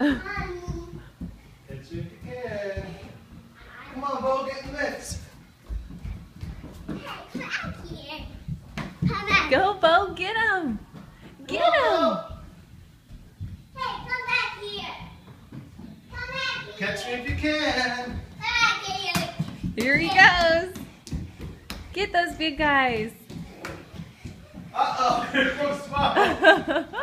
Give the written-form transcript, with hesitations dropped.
Catch you if you can. Come on, Beau, get in the mix. Go, Beau, get him. Get him. Hey, come back here. Come back here. Catch me if you can. Back here. Here he goes. Get those big guys. Uh-oh, here goes Beau.